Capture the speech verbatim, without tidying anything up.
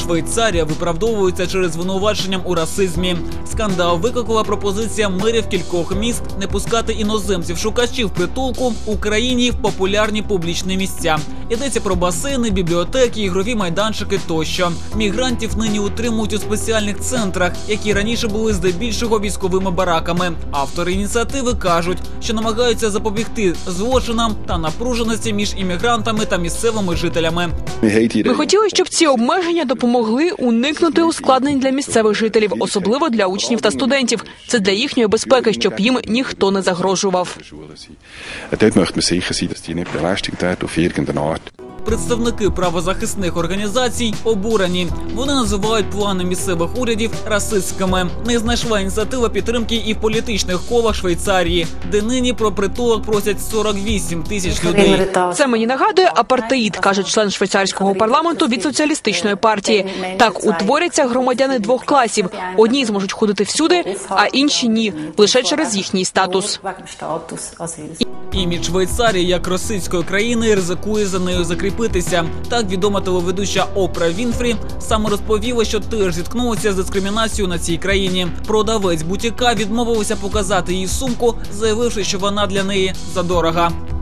Швейцарія виправдовується через звинуваченням у расизмі. Скандал викликала пропозиція мерів кількох міст не пускати іноземців-шукачів притулку в Україні в популярні публічні місця. Йдеться про басейни, бібліотеки, ігрові майданчики тощо. Мігрантів нині утримують у спеціальних центрах, які раніше були здебільшого військовими бараками. Автори ініціативи кажуть, що намагаються запобігти злочинам та напруженості між іммігрантами та місцевими жителями. Ми хотіли, щоб ці обмеження допомогли уникнути ускладнень для місцевих жителів, особливо для учнів та студентів. Це для їхньої безпеки, щоб їм ніхто не загрожував. Представники правозахисних організацій обурені. Вони називають плани місцевих урядів расистськими. Не знайшла ініціатива підтримки і в політичних колах Швейцарії, де нині про притулок просять сорок вісім тисяч людей. Це мені нагадує апартеїд, каже член швейцарського парламенту від соціалістичної партії. Так утворяться громадяни двох класів. Одні зможуть ходити всюди, а інші ні, лише через їхній статус. Імідж Швейцарії як російської країни ризикує за нею закріпитися. Так відома телеведуча Опра Вінфрі саме розповіла, що теж зіткнулася з дискримінацією на цій країні. Продавець бутіка відмовився показати їй сумку, заявивши, що вона для неї задорога.